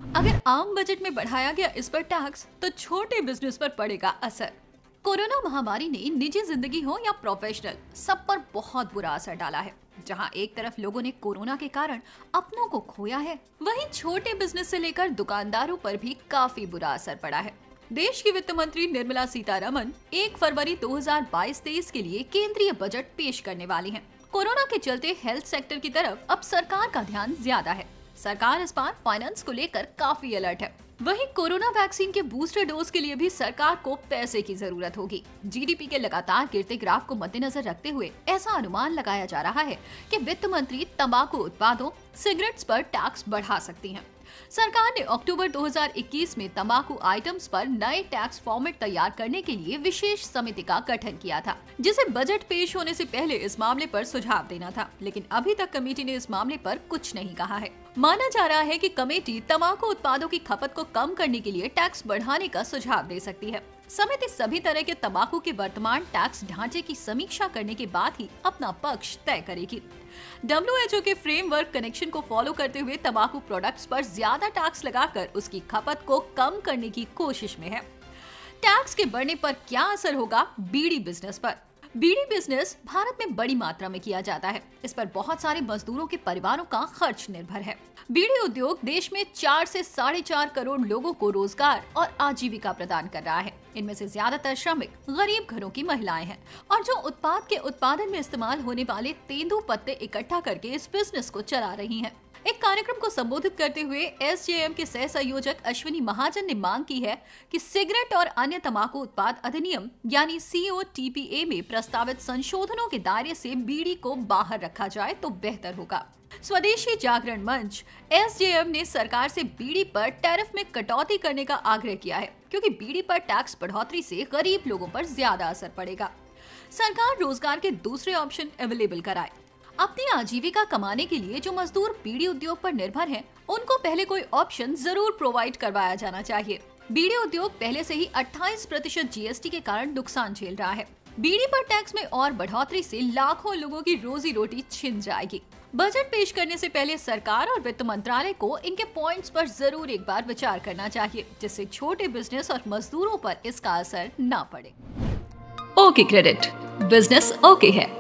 अगर आम बजट में बढ़ाया गया इस पर टैक्स तो छोटे बिजनेस पर पड़ेगा असर। कोरोना महामारी ने निजी जिंदगी हो या प्रोफेशनल सब पर बहुत बुरा असर डाला है। जहां एक तरफ लोगों ने कोरोना के कारण अपनों को खोया है, वहीं छोटे बिजनेस से लेकर दुकानदारों पर भी काफी बुरा असर पड़ा है। देश की वित्त मंत्री निर्मला सीतारमण 1 फरवरी 2022-23 के लिए केंद्रीय बजट पेश करने वाली हैं। कोरोना के चलते हेल्थ सेक्टर की तरफ अब सरकार का ध्यान ज्यादा है। सरकार इस बार फाइनेंस को लेकर काफी अलर्ट है। वहीं कोरोना वैक्सीन के बूस्टर डोज के लिए भी सरकार को पैसे की जरूरत होगी। जीडीपी के लगातार गिरते ग्राफ को मद्देनजर रखते हुए ऐसा अनुमान लगाया जा रहा है कि वित्त मंत्री तंबाकू उत्पादों, सिगरेट्स पर टैक्स बढ़ा सकती हैं। सरकार ने अक्टूबर 2021 में तंबाकू आइटम्स पर नए टैक्स फॉर्मेट तैयार करने के लिए विशेष समिति का गठन किया था, जिसे बजट पेश होने से पहले इस मामले पर सुझाव देना था। लेकिन अभी तक कमेटी ने इस मामले पर कुछ नहीं कहा है। माना जा रहा है कि कमेटी तंबाकू उत्पादों की खपत को कम करने के लिए टैक्स बढ़ाने का सुझाव दे सकती है। समिति सभी तरह के तंबाकू के वर्तमान टैक्स ढांचे की समीक्षा करने के बाद ही अपना पक्ष तय करेगी। WHO के फ्रेमवर्क कनेक्शन को फॉलो करते हुए तंबाकू प्रोडक्ट्स पर ज्यादा टैक्स लगाकर उसकी खपत को कम करने की कोशिश में है। टैक्स के बढ़ने पर क्या असर होगा बीड़ी बिजनेस पर? बीड़ी बिजनेस भारत में बड़ी मात्रा में किया जाता है। इस पर बहुत सारे मजदूरों के परिवारों का खर्च निर्भर है। बीड़ी उद्योग देश में 4 से 4.5 करोड़ लोगों को रोजगार और आजीविका प्रदान कर रहा है। इनमें से ज्यादातर श्रमिक गरीब घरों की महिलाएं हैं और जो उत्पाद के उत्पादन में इस्तेमाल होने वाले तेंदू पत्ते इकट्ठा करके इस बिजनेस को चला रही हैं। एक कार्यक्रम को संबोधित करते हुए SJM के सह संयोजक अश्विनी महाजन ने मांग की है कि सिगरेट और अन्य तंबाकू उत्पाद अधिनियम यानी COTPA में प्रस्तावित संशोधनों के दायरे से बीड़ी को बाहर रखा जाए तो बेहतर होगा। स्वदेशी जागरण मंच SJM ने सरकार से बीड़ी पर टैरिफ में कटौती करने का आग्रह किया है, क्योंकि बीड़ी पर टैक्स बढ़ोतरी से गरीब लोगों पर ज्यादा असर पड़ेगा। सरकार रोजगार के दूसरे ऑप्शन अवेलेबल कराए। अपनी आजीविका कमाने के लिए जो मजदूर बीड़ी उद्योग पर निर्भर हैं, उनको पहले कोई ऑप्शन जरूर प्रोवाइड करवाया जाना चाहिए। बीड़ी उद्योग पहले से ही 28% GST के कारण नुकसान झेल रहा है। बीड़ी पर टैक्स में और बढ़ोतरी से लाखों लोगों की रोजी रोटी छिन जाएगी। बजट पेश करने से पहले सरकार और वित्त मंत्रालय को इनके पॉइंट्स पर जरूर एक बार विचार करना चाहिए, जिससे छोटे बिजनेस और मजदूरों पर इसका असर न पड़े। ओके क्रेडिट, बिजनेस ओके है।